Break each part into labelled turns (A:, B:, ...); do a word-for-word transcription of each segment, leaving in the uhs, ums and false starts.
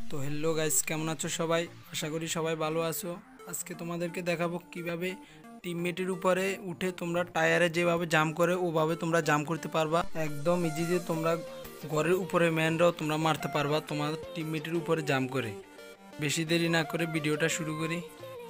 A: তো hello guys, কেমন আছো সবাই? আশা করি সবাই ভালো আছো। আজকে তোমাদেরকে দেখাবো কিভাবে টিমমেটের উপরে উঠে তোমরা টায়ারে যেভাবে জাম্প করে ওভাবে তোমরা জাম্প করতে পারবা। একদম ইজিতে তোমরা ঘরের উপরে ম্যানরাও তোমরা মারতে পারবা তোমার টিমমেটের উপরে জাম্প করে। বেশি দেরি না করে ভিডিওটা শুরু করি।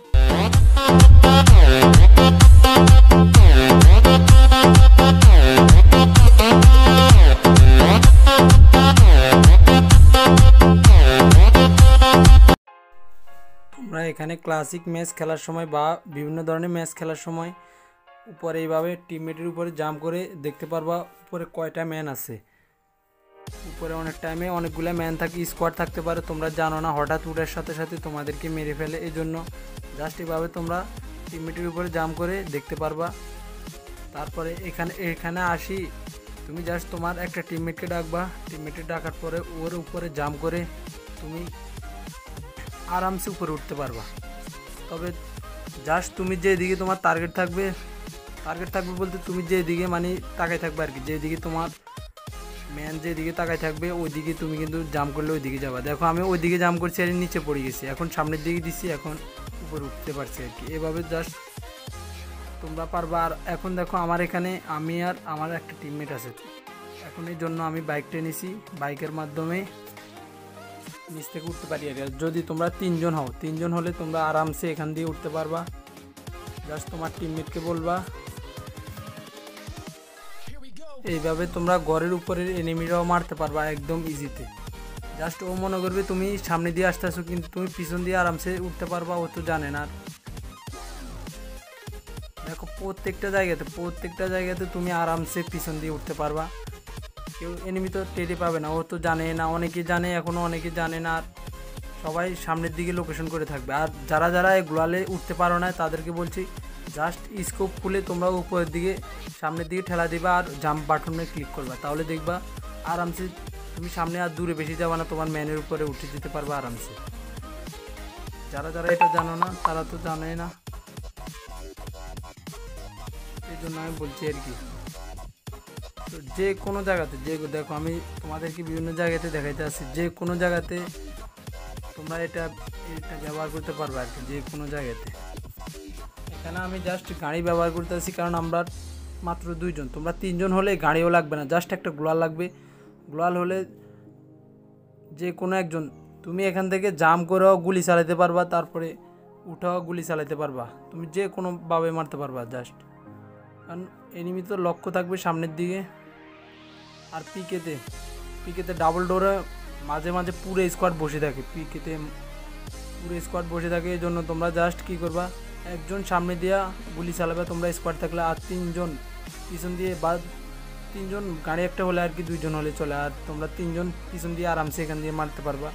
A: তোমরা এখানে ক্লাসিক ম্যাচ খেলার সময় বা বিভিন্ন ধরনের ম্যাচ খেলার সময় উপরে এইভাবে টিমমেটের উপরে জাম্প করে দেখতে পারবা উপরে কয়টা ম্যান আছে। উপরে অনেক টাইমে অনেকগুলো ম্যান থাকে, স্কোয়াড থাকতে পারে, তোমরা জানো না, হঠাৎ উঠার সাথে সাথে তোমাদেরকে মেরে ফেলে। এই জন্য জাস্ট এইভাবে তোমরা টিমমেটের উপরে জাম্প করে দেখতে পারবা। তারপরে এখানে এখানে আসি তুমি জাস্ট তোমার একটা টিমমেটকে ডাকবা। টিমমেটকে ডাকার পরে ওর উপরে জাম্প করে তুমি আরামসে উপরে উঠতে পারবা। তবে জাস্ট তুমি যেদিকে তোমার টার্গেট থাকবে টার্গেট থাকবে বলতে তুমি যেদিকে মানে তাকাই থাকবে আর কি, যেদিকে তোমার ম্যান যেদিকে তাকাই থাকবে ওই দিকে তুমি কিন্তু জাম্প করলে ওই দিকে যাবা। দেখো আমি ওই দিকে জাম্প করছি আর নিচে পড়ে গেছি, এখন সামনের দিকে দিচ্ছি, এখন উপরে উঠতে পারছি আর কি। এভাবে জাস্ট তোমরা পারবা। আর এখন দেখো আমার এখানে আমি আর আমার একটা টিমমেট আছে, এখন এই জন্য আমি বাইকটা নিছি, বাইকের মাধ্যমে নিচ থেকে উঠতে পারি আর যদি তোমরা তিনজন হও তিনজন হলে তোমরা আরামসে এখান দিয়ে উঠতে পারবা। জাস্ট তোমার টিমমেটকে বলবা। এইভাবে তোমরা ঘরের উপরের এনিমিরাও মারতে পারবা একদম ইজিতে। জাস্ট ও মনে করবে তুমি সামনে দিয়ে আসতেছো কিন্তু তুমি পিছন দিয়ে আরামসে উঠতে পারবা, ও তো জানে না। দেখো প্রত্যেকটা জায়গাতে প্রত্যেকটা জায়গাতে তুমি আরামসে পিছন দিয়ে উঠতে পারবা। কেউ এনিমি তো টেরে পাবে না, ও তো জানে না, অনেকে জানে এখনও অনেকে জানে না। আর সবাই সামনের দিকে লোকেশন করে থাকবে। আর যারা যারা গ্লোয়ালে উঠতে পারো না তাদেরকে বলছি জাস্ট স্কোপ খুলে তোমরা উপরের দিকে সামনের দিকে ঠেলা দিবা আর জাম্প বাটনে ক্লিক করবা, তাহলে দেখবা আরামসে তুমি সামনে আর দূরে বেশি যাবা না, তোমার ম্যানের উপরে উঠে যেতে পারবা আরামসে। যারা যারা এটা জানো না তারা তো জানে না, এই জন্য আমি বলছি আর কি। তো যে কোনো জায়গাতে যে দেখো আমি তোমাদেরকে বিভিন্ন জায়গাতে দেখাইতে আসছি, যে কোনো জায়গাতে তোমরা এটা এটা ব্যবহার করতে পারবে আর কি, যে কোনো জায়গাতে। এখানে আমি জাস্ট গাড়ি ব্যবহার করতেছি কারণ আমরা মাত্র দুইজন, তোমরা তিনজন হলে গাড়িও লাগবে না, জাস্ট একটা গ্লোয়াল লাগবে। গ্লোয়াল হলে যে কোনো একজন তুমি এখান থেকে জাম্প করেও গুলি চালাতে পারবা, তারপরে উঠাও গুলি চালাতে পারবা, তুমি যে কোনোভাবে মারতে পারবা জাস্ট। কারণ এনিমি তো লক্ষ্য থাকবে সামনের দিকে। আর পিকেতে পিকেতে ডাবল ডোরে মাঝে মাঝে পুরো স্কোয়াড বসে থাকে, পিকেতে পুরো স্কোয়াড বসে থাকে। এই জন্য তোমরা জাস্ট কী করবা, একজন সামনে দিয়া গুলি চালাবে তোমরা স্কোয়াড থাকলে, আর তিনজন পিছন দিয়ে বা তিনজন গাড়ি একটা হলে আর কি দুইজন হলে চলে, আর তোমরা তিনজন পিছন দিয়ে আরামসে এখান দিয়ে মারতে পারবা।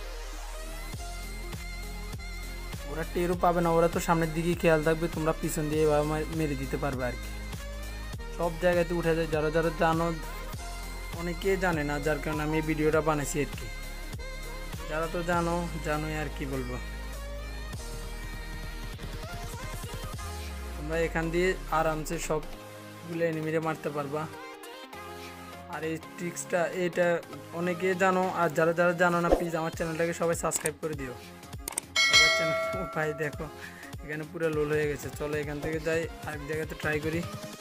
A: ওরা টেরও পাবে না, ওরা তো সামনের দিকে খেয়াল থাকবে, তোমরা পিছন দিয়ে এভাবে মেরে দিতে পারবে আর কি। সব জায়গাতে উঠে যায়, যারা যারা জানো, অনেকে জানে না, যার কারণে আমি এই ভিডিওটা বানাইছি আর কি। যারা তো জানো জানোই আর কি বলবো। তোমরা এখান দিয়ে আরামসে সবগুলো এনিমিরে মারতে পারবা। আর এই ট্রিক্সটা এটা অনেকে জানো, আর যারা যারা জানো না প্লিজ আমার চ্যানেলটাকে সবাই সাবস্ক্রাইব করে দিও। সবার চ্যানেল ভাই দেখো এখানে পুরো লোল হয়ে গেছে। চলো এখান থেকে যাই আরেক জায়গাতে ট্রাই করি।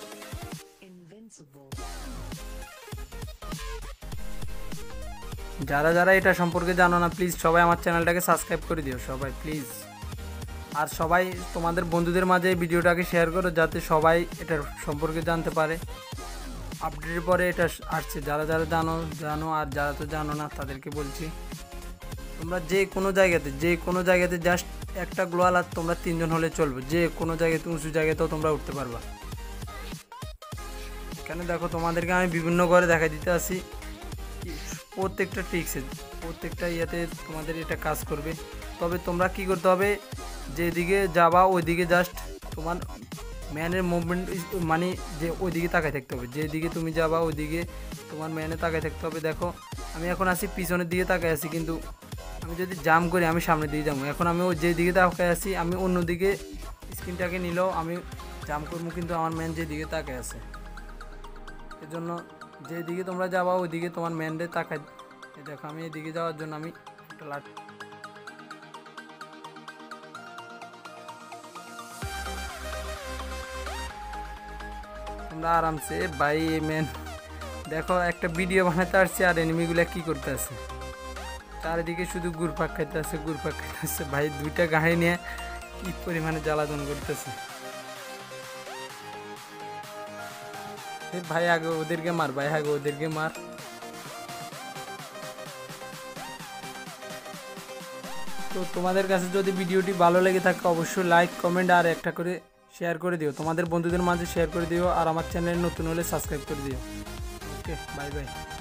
A: যারা যারা এটা সম্পর্কে জানো না প্লিজ সবাই আমার চ্যানেলটাকে সাবস্ক্রাইব করে দিও সবাই প্লিজ। আর সবাই তোমাদের বন্ধুদের মাঝে ভিডিওটাকে শেয়ার করো যাতে সবাই এটার সম্পর্কে জানতে পারে। আপডেটের পরে এটা আসছে, যারা যারা জানো জানো, আর যারা তো জানো না তাদেরকে বলছি তোমরা যে কোনো জায়গাতে যে কোনো জায়গাতে জাস্ট একটা গ্লোয়াল আর তোমরা তিনজন হলে চলবে, যে কোনো জায়গাতে উঁচু জায়গাতেও তোমরা উঠতে পারবা। এখানে দেখো তোমাদেরকে আমি বিভিন্ন ঘরে দেখা দিতে আসি, প্রত্যেকটা ট্রিক্সে প্রত্যেকটা ইয়েতে তোমাদের এটা কাজ করবে। তবে তোমরা কি করতে হবে, যেদিকে যাবা ওইদিকে জাস্ট তোমার ম্যানের মুভমেন্ট মানে যে ওইদিকে তাকায় থাকতে হবে, যেদিকে তুমি যাবা ওইদিকে তোমার ম্যানে তাকায় থাকতে হবে। দেখো আমি এখন আসি পিছনের দিকে তাকায় আছি, কিন্তু আমি যদি জাম্প করি আমি সামনের দিকে যাবো। এখন আমি ওই যেদিকে তাকায় আছি আমি অন্যদিকে স্ক্রিনটাকে নিলেও আমি জাম্প করবো, কিন্তু আমার ম্যান যেদিকে তাকায় আছে। এজন্য যেদিকে তোমরা যাবা ওইদিকে তোমার ম্যানরে তাকায়। দেখো আমি এদিকে যাওয়ার জন্য আমি একটা লাঠি তোমরা আরামসে ভাই মেন দেখো একটা ভিডিও বানাতে আসছে আর এনিমিগুলা কি করতে আছে চারিদিকে শুধু ঘুরপাক খাইতে আছে ঘুরপাক খাইতে আছে ভাই দুইটা গাড়ি নিয়ে কি পরিমাণে জ্বালাতন করতেছে ভাই আগে ওদেরকে মার ভাই আগে ওদেরকে মার তো তোমাদের কাছে যদি ভিডিওটি ভালো লেগে থাকে অবশ্যই লাইক কমেন্ট আর একটা করে শেয়ার করে দিও তোমাদের বন্ধুদের মাঝে শেয়ার করে দিও আর আমার চ্যানেল নতুন হলে সাবস্ক্রাইব করে দিও ওকে বাই বাই